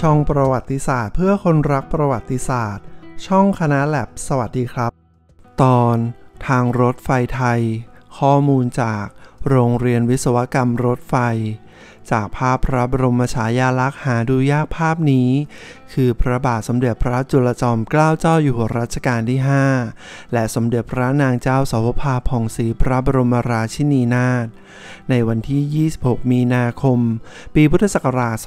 ช่องประวัติศาสตร์เพื่อคนรักประวัติศาสตร์ช่องคณะแลบสวัสดีครับตอนทางรถไฟไทยข้อมูลจากโรงเรียนวิศวกรรมรถไฟจากภาพพระบรมฉายาลักษณ์หาดูยากภาพนี้คือพระบาทสมเด็จพระจุลจอมเกล้าเจ้าอยู่หัวรัชกาลที่5และสมเด็จพระนางเจ้าสาวภาผ่องศรีพระบรมราชินีนาถในวันที่26มีนาคมปีพุทธศักราช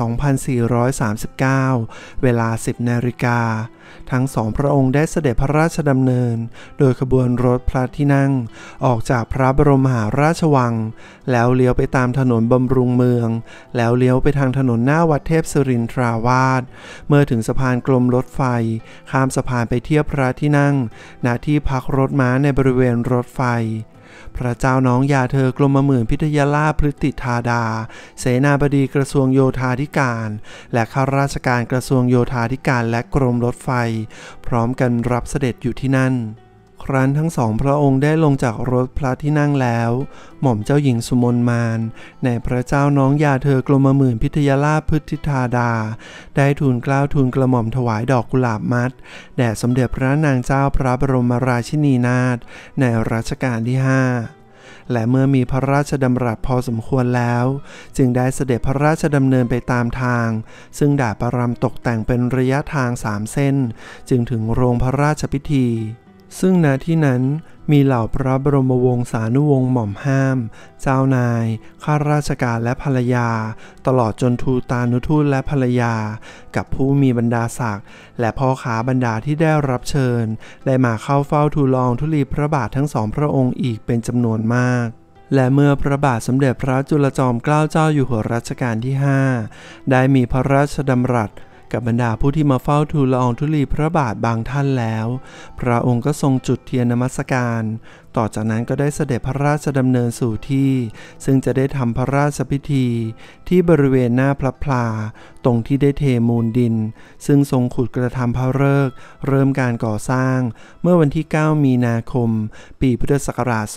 2439เวลา 10 นาฬิกาทั้งสองพระองค์ได้เสด็จพระราชดำเนินโดยขบวนรถพระที่นั่งออกจากพระบรมมหาราชวังแล้วเลี้ยวไปตามถนนบำรุงเมืองแล้วเลี้ยวไปทางถนนหน้าวัดเทพศิรินทราวาสเมื่อถึงสะพานกลมรถไฟข้ามสะพานไปเทียบพระที่นั่งณที่พักรถม้าในบริเวณรถไฟพระเจ้าน้องยาเธอกรมหมื่นพิทยาลาภพฤติธาดาเสนาบดีกระทรวงโยธาธิการและข้าราชการกระทรวงโยธาธิการและกรมรถไฟพร้อมกันรับเสด็จอยู่ที่นั่นครั้นทั้งสองพระองค์ได้ลงจากรถพระที่นั่งแล้วหม่อมเจ้าหญิงสุมนมานในพระเจ้าน้องยาเธอกรมหมื่นพิทยาลาภพฤติธาดาได้ทูลเกล้าทูลกระหม่อมถวายดอกกุหลาบมัดแด่สมเด็จพระนางเจ้าพระบรมราชินีนาถในรัชกาลที่5และเมื่อมีพระราชดำรัสพอสมควรแล้วจึงได้เสด็จพระราชดำเนินไปตามทางซึ่งดาบประรำตกแต่งเป็นระยะทาง3 เส้นจึงถึงโรงพระราชพิธีซึ่งณที่นั้นมีเหล่าพระบรมวงศานุวงศ์หม่อมห้ามเจ้านายข้าราชการและภรรยาตลอดจนทูตานุทูตและภรรยากับผู้มีบรรดาศักดิ์และพ่อค้าบรรดาที่ได้รับเชิญได้มาเข้าเฝ้าทูลละอองธุลีพระบาททั้งสองพระองค์อีกเป็นจำนวนมากและเมื่อพระบาทสมเด็จพระจุลจอมเกล้าเจ้าอยู่หัวรัชกาลที่5ได้มีพระราชดำรัสกับบรรดาผู้ที่มาเฝ้าทูลละอองธุลีพระบาทบางท่านแล้วพระองค์ก็ทรงจุดเทียนนมัสการต่อจากนั้นก็ได้เสด็จพระราชดำเนินสู่ที่ซึ่งจะได้ทำพระราชพิธีที่บริเวณหน้าพระพลาตรงที่ได้เทมูลดินซึ่งทรงขุดกระทำพระฤกษ์เริ่มการก่อสร้างเมื่อวันที่9มีนาคมปีพุทธศักราช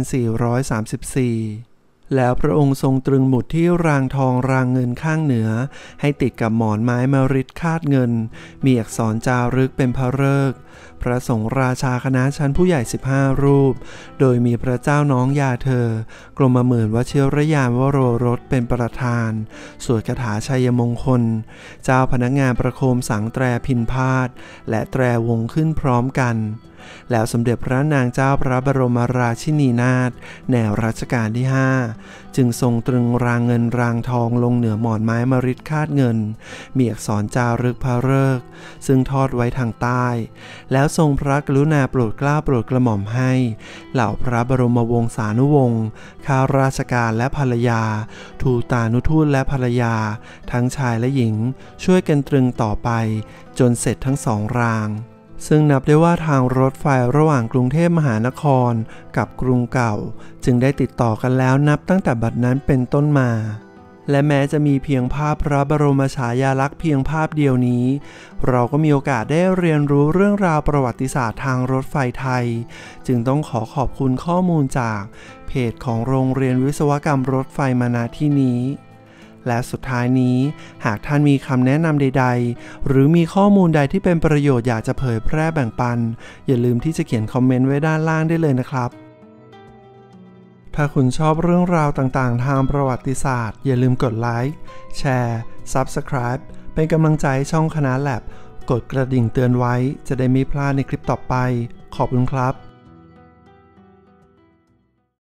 2434แล้วพระองค์ทรงตรึงหมุดที่รางทองรางเงินข้างเหนือให้ติดกับหมอนไม้มฤตคาดเงินมีอักษรจารึกเป็นพระฤกษ์พระสงฆ์ราชาคณะชั้นผู้ใหญ่15รูปโดยมีพระเจ้าน้องยาเธอกรมหมื่นวชิรยานวโรรสเป็นประธานสวดคาถาชัยมงคลเจ้าพนักงานประโคมสังแตรพิณพาทย์และแตรวงขึ้นพร้อมกันแล้วสมเด็จพระนางเจ้าพระบรมราชินีนาถในรัชกาลที่5จึงทรงตรึงรางเงินรางทองลงเหนือหมอนไม้มฤตคาดเงินมีอักษรจารึกพระฤกษ์ซึ่งทอดไว้ทางใต้แล้วทรงพระกรุณาโปรดเกล้าโปรดกระหม่อมให้เหล่าพระบรมวงศานุวงศ์ข้าราชการและภรรยาทูตานุทูตและภรรยาทั้งชายและหญิงช่วยกันตรึงต่อไปจนเสร็จทั้งสองรางซึ่งนับได้ว่าทางรถไฟระหว่างกรุงเทพมหานครกับกรุงเก่าจึงได้ติดต่อกันแล้วนับตั้งแต่บัดนั้นเป็นต้นมาและแม้จะมีเพียงภาพพระบรมฉายาลักษณ์เพียงภาพเดียวนี้เราก็มีโอกาสได้เรียนรู้เรื่องราวประวัติศาสตร์ทางรถไฟไทยจึงต้องขอขอบคุณข้อมูลจากเพจของโรงเรียนวิศวกรรมรถไฟมาณที่นี้และสุดท้ายนี้หากท่านมีคำแนะนำใดๆหรือมีข้อมูลใดที่เป็นประโยชน์อยากจะเผยแพร่แบ่งปันอย่าลืมที่จะเขียนคอมเมนต์ไว้ด้านล่างได้เลยนะครับถ้าคุณชอบเรื่องราวต่างๆทางประวัติศาสตร์อย่าลืมกดไลค์แชร์ Subscribe เป็นกำลังใจให้ช่องคณะแลบกดกระดิ่งเตือนไว้จะได้ไม่พลาดในคลิปต่อไปขอบคุณครับ